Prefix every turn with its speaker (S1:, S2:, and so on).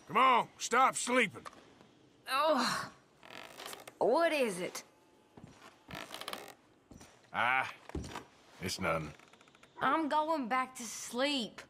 S1: Come on, stop sleeping.
S2: Oh, what is it?
S1: Ah, it's nothing.
S2: I'm going back to sleep.